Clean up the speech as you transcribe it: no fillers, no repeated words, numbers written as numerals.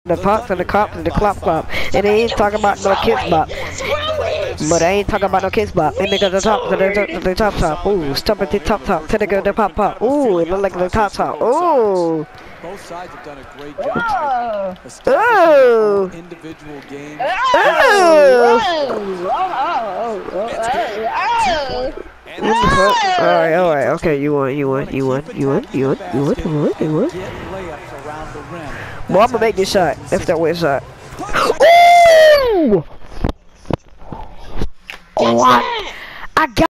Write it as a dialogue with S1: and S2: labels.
S1: the pops and the cops and the clop. And they ain't talking about no kids bop. But I ain't talking about no kids bop. And nigga the top, the top. Ooh, stop at the top. To the girl the pop. Ooh, it look like the top. Ooh.
S2: Both sides have done a great job.
S1: Oh.
S2: Individual games.
S1: Alright, okay, you won. Well, I'm gonna make this shot. If that way shot. Ooh! What? I got